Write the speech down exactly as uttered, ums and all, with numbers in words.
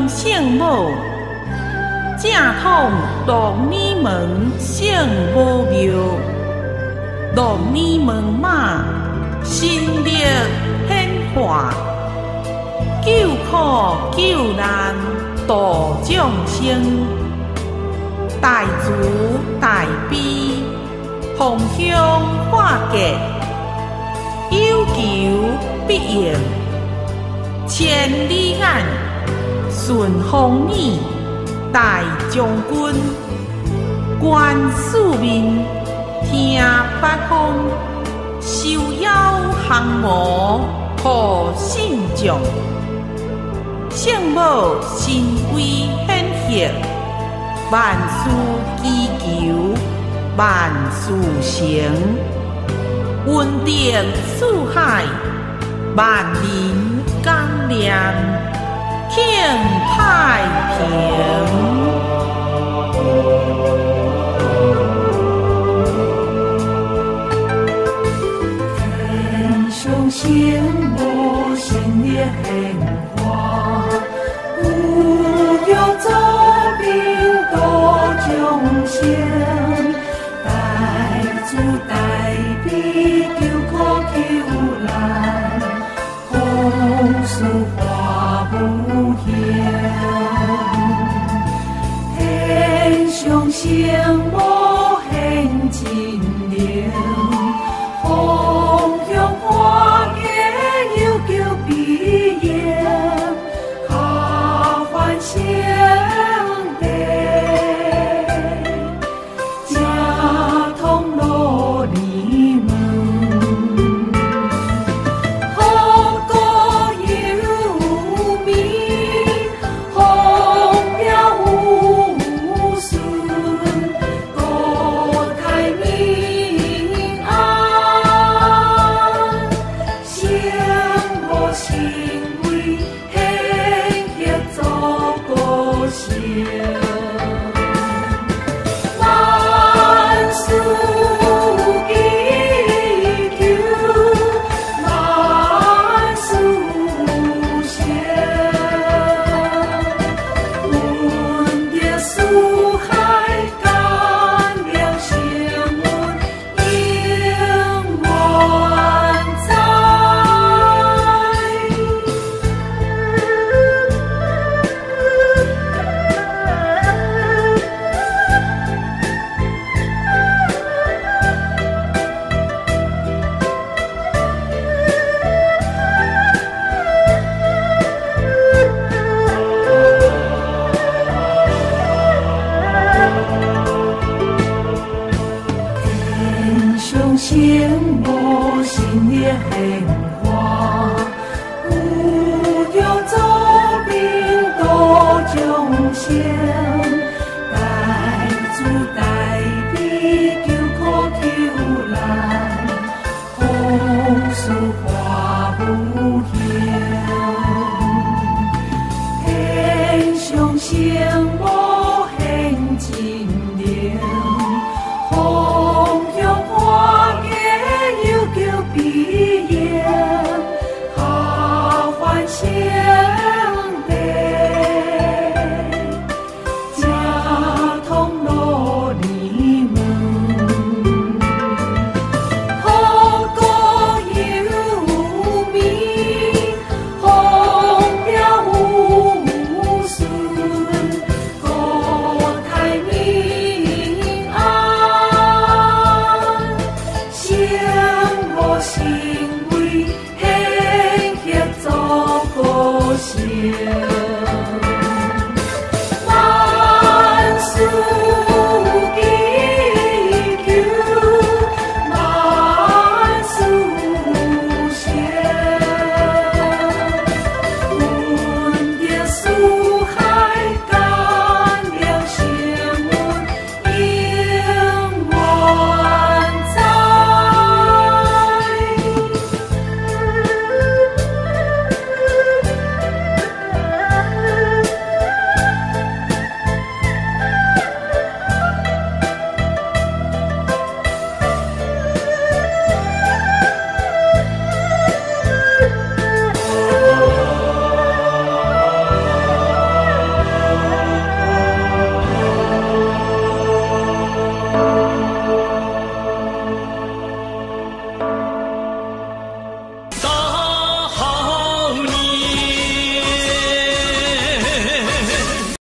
圣母，正统龙女门圣母庙，龙女门马心力显化，救苦救难度众生，大慈大悲同乡化解，有求必应，千里眼顺风耳，大将军观四面，听八方，受邀降魔护信众，圣母神威显赫，万事祈求万事成，稳定四海，万民感念，庆太平。 天上圣母神力显化，有有做兵度众生，大慈大悲救苦救难，弘事化无形。天上圣母显真灵，弘扬化解有求必应，下凡圣地，正统罗尼门，好歌有名，红标无损，国泰民安，圣母神威显赫祖国行。